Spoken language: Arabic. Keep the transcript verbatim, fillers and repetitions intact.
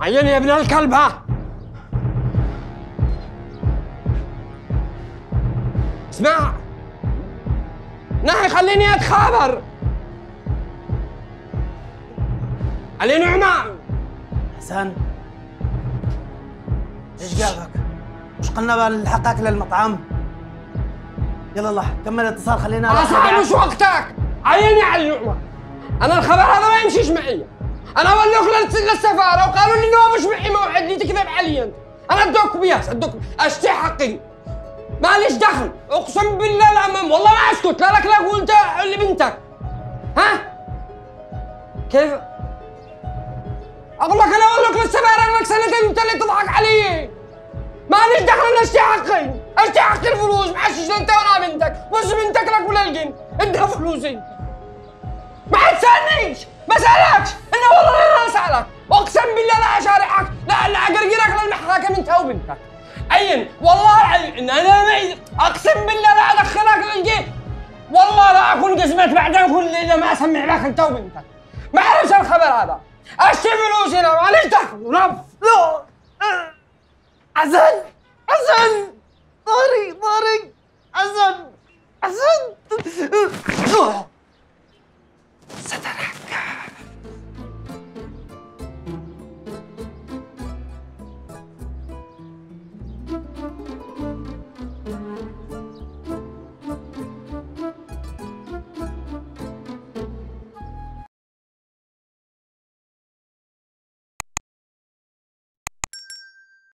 عيني يا ابن الكلب ها. اسمع نهي خليني اتخابر. علي نعمان. حسن ايش جابك؟ مش قلنا بنلحقك للمطعم؟ يلا الله كمل الاتصال خلينا. اصلا مش وقتك. عيني على النعمان. انا الخبر هذا ما يمشيش معي. انا ولوك للسفاره وقالوا لي انه مش معي موعد لي تكذب علي انت. انا ادوك بياس ادوك اشتي حقي. ماليش دخل اقسم بالله لا والله ما اسكت لا لك لا قلت لبنتك. ها؟ كيف؟ اقول لك انا اقول لك للسفاره لك سنتين انت اللي تضحك علي. ماليش دخل انا اشتي حقي، اشتي حق الفلوس ما حشش انت ولا بنتك، بس بنتك لك ولا الجن، ادها فلوسي. ما تسالنيش، ما اسالكش، انا والله لا اسالك، اقسم بالله لا اشارحك، لا لا اقرقرك للمحاكم انت وبنتك. عين والله العظيم ان انا معي اقسم بالله لا ادخلك للجن. والله لا اكون قسمت بعدين كل الا ما اسمع لك انت وبنتك. ما اعرفش الخبر هذا. اشتي فلوسي انا ماليش دخل، رف. لا حسن حسن ظهري ظهري حسن حسن